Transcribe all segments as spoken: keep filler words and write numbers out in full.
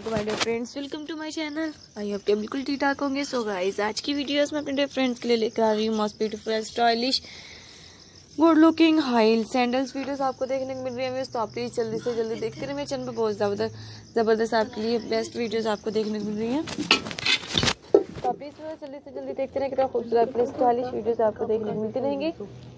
To my dear friends, welcome to my channel. I hope कि बिल्कुल ठीक ठाक होंगे। सो गाइस, आज की वीडियोस में अपने डियर फ्रेंड्स के लिए लेकर आ रही हूँ most beautiful stylish good looking high sandals videos आपको देखने को मिल रही है। तो आप प्लीज जल्दी से जल्दी देखते रहिए। मेरे चैनल पर बहुत ज़बरदस्त ज़बरदस्त आपके लिए बेस्ट वीडियोज़ आपको देखने को मिल रही हैं। तो आप प्लीज़ जल्दी से जल्दी देखते रहें। कितना खूबसूरत स्टाइलिश वीडियोस आपको देखने को मिलती रहेंगी।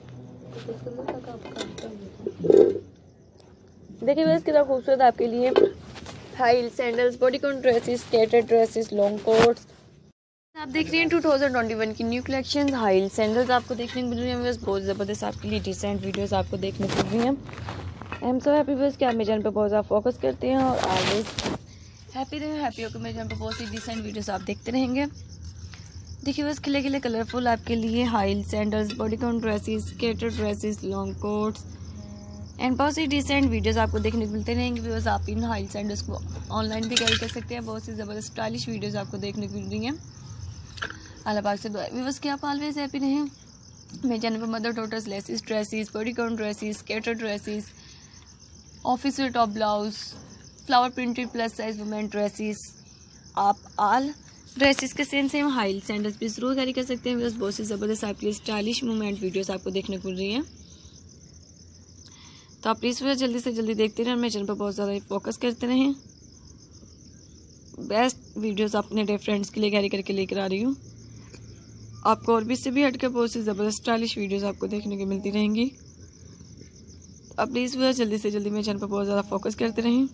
देखिए बस कितना खूबसूरत आपके लिए high heel sandals, bodycon dresses, skated dresses, long coats आप देख रहे हैं। टू थाउजेंड ट्वेंटी वन की new collection high heel sandals आपको देखने को मिल रही है। बस बहुत ज़बरदस्त आपके लिए डिसेंट वीडियोस आपको देखने को मिल रही हैं। आई एम सो हैप्पी बस कि आप मेरे चैनल पर बहुत ज़्यादा फोकस करते हैं और ऑलवेज हैप्पी रहे हैप्पी होकर मेरे चैनल पर बहुत सी डिसेंट वीडियोस आप देखते रहेंगे। देखिए बस खिले खिले कलरफुल आपके लिए high heel sandals, bodycon dresses, skated dresses, long coats and बहुत सी डिसेंट वीडियोस आपको देखने को मिलते रहेंगे। बस आप इन हाई सैंडल्स को ऑनलाइन भी कैरी कर सकते हैं। बहुत सी ज़बरदस्त स्टाइलिश वीडियोस आपको देखने को मिल रही हैं। अल्लाह पाक से दुआ बस कि आप ऑलवेज हैप्पी रहें। मेरे चैनल पर mother daughters laces dresses, bodycon dresses, skater dresses, office wear top blouse, flower printed plus size women dresses, आप ऑल ड्रेसेस के same same high heel sandals भी जरूर कैरी कर सकते हैं। बस बहुत सी ज़बरदस्त आपके लिए स्टाइलिश मूवमेंट वीडियोज़ आपको देखने को मिल रही हैं। तो आप प्लीज़ फिर जल्दी से जल्दी देखते रहें। मेरे चैनल पर बहुत ज़्यादा फोकस करते रहें। बेस्ट वीडियोस अपने डे फ्रेंड्स के लिए कैरी करके लेकर आ रही हूँ। आपको और भी इससे भी हटकर बहुत सी ज़बरदस्त स्टाइलिश वीडियोस आपको देखने को मिलती रहेंगी। तो आप प्लीज़ फिर जल्दी से जल्दी मेरे चैनल पर बहुत ज़्यादा फोकस करते रहें।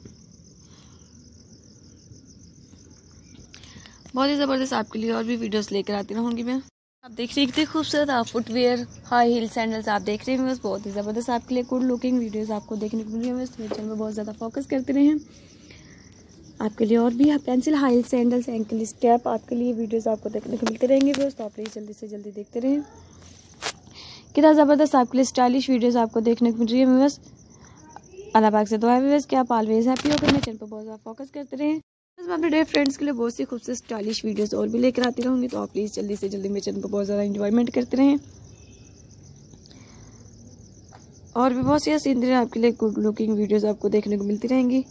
बहुत ही ज़बरदस्त आपके लिए और भी वीडियोस लेकर आती रहूँगी मैं। आप देख रहे हैं कितने खूबसूरत आप फुटवेयर हाई हील सैंडल्स आप देख रहे हैं। बस बहुत ही ज़बरदस्त आपके लिए गुड लुकिंग वीडियोस आपको देखने को मिल रही है। बस मेरे चैनल पर बहुत ज़्यादा फोकस करते रहे हैं। आपके लिए और भी pencil high heel sandals, ankle step आपके लिए वीडियोस आपको देखने को मिलते रहेंगे। बस तो आप प्लीज़ जल्दी से जल्दी देखते रहें। कितना ज़बरदस्त आपके लिए स्टाइलिश वीडियोस आपको देखने को मिल रही है। बस अल्लाह पाक से दुआ है बस कि आप ऑलवेज हैप्पी होकर मेरे चैनल पर बहुत ज़्यादा फोकस करते रहें। बस मैं अपने डे फ्रेंड्स के लिए बहुत सी खूबसूरत स्टाइलिश वीडियोस और भी लेकर आती रहूँगी। तो आप प्लीज़ जल्दी से जल्दी मेरे चैनल पर बहुत ज़्यादा इंजॉयमेंट करते रहें। और भी बहुत सी हसीन आपके लिए गुड लुकिंग वीडियोस आपको देखने को मिलती रहेंगी।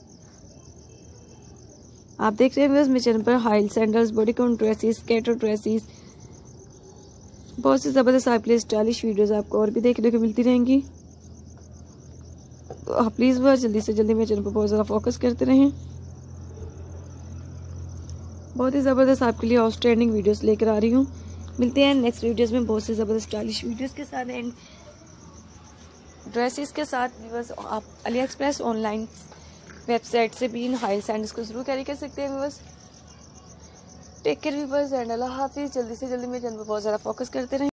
आप देख रहे हैं बस मेरे चैनल पर high heel sandals, bodycon dresses, skater dresses, बहुत सी ज़बरदस्त आपके लिए स्टाइलिश वीडियोस आपको और भी देखने को मिलती रहेंगी। तो आप प्लीज़ बहुत जल्दी से जल्दी मेरे चैनल पर बहुत ज़्यादा फोकस करते रहें। बहुत ही ज़बरदस्त आपके लिए आउटस्टैंडिंग वीडियोस लेकर आ रही हूँ। मिलते हैं नेक्स्ट वीडियोस में बहुत से ज़बरदस्त स्टाइलिश वीडियोस के साथ एंड ड्रेसेस के साथ। बस आप अली एक्सप्रेस ऑनलाइन वेबसाइट से भी इन हाई सैंडल्स को जरूर कैरी कर सकते हैं। बस टेक केयर वीवर्स एंड अल्लाह हाफिज़। जल्दी से जल्दी मेरे चैनल पर बहुत ज़्यादा फोकस करते रहें।